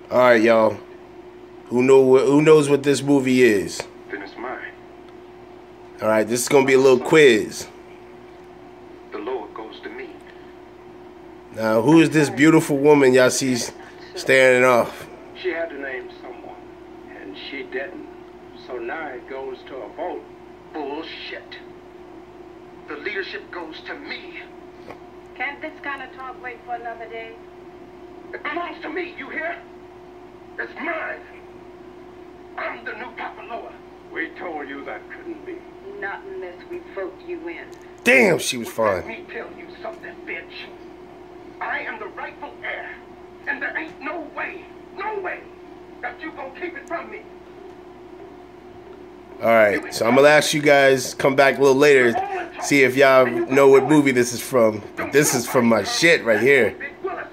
All right, y'all. Who knows what this movie is? Then it's mine. All right, this is gonna be a little quiz. The Lord goes to me. Now, who is this beautiful woman y'all see staring off? She had to name someone, and she didn't. So now it goes to a vote. Bullshit. The leadership goes to me. Can't this kind of talk wait for another day? It belongs to me, you hear? It's mine. I'm the new Papaloa. We told you that couldn't be. Not unless we vote you in. Damn, she was Let fine. me tell you something, bitch. I am the rightful heir. And there ain't no way that you gonna keep it from me. All right, so I'm gonna ask you guys come back a little later, see if y'all know what movie this is from. But this is from my shit right here.